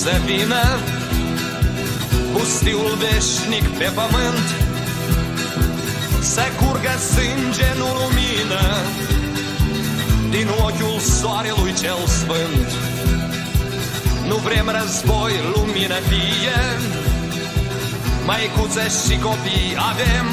să vină pustiul veșnic pe pământ, să curgă sânge, nu lumină, din ochiul soarelui cel sfânt. Nu vrem război, lumină fie, măicuțe și copii avem.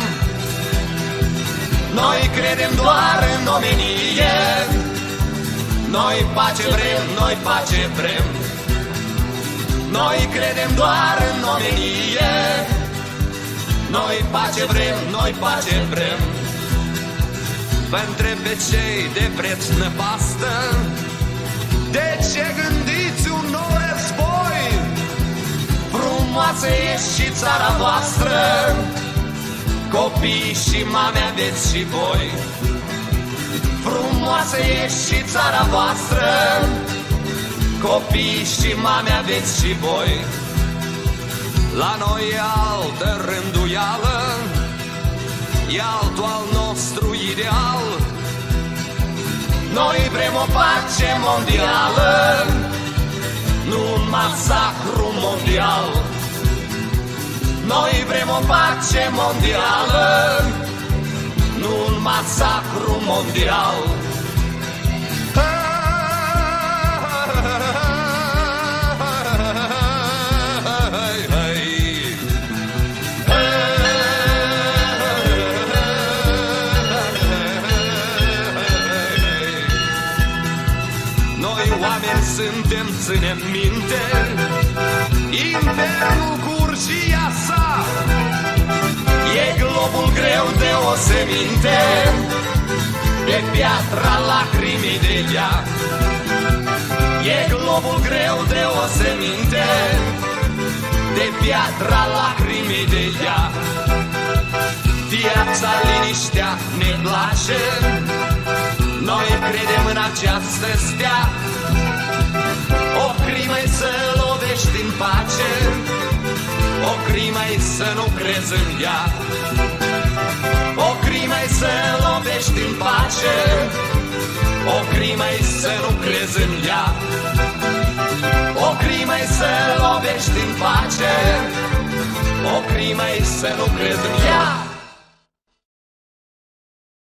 Noi credem doar în omenie, noi pace vrem, noi pace vrem. Noi credem doar în omenie, noi pace vrem, noi pace vrem. Vă întreb pe cei de preț năpastă, de ce gândiți un nou război? Frumoasă e și țara voastră, copii și mame aveți și voi. Frumoasă e și țara voastră, copii și mame aveți și voi. La noi e altă rânduială, e altul al nostru ideal. Noi vrem o pace mondială, nu un masacru mondial. Noi vrem o pace mondială, nu un masacru mondial. Oameni suntem, ținem minte infernul cu urgia sa. E globul greu de o seminte, pe piatra lacrimii de ea. E globul greu de o seminte, de piatra lacrimii de ea. Viața, liniștea ne place, noi credem în această stea. O crimă-i să lovești în pace, o crimă-i să nu crezi în ea. O crimă-i să lovești în pace, o crimă-i să nu crezi în ea. O crimă-i să lovești în pace, o crimă-i să nu crezi în ea.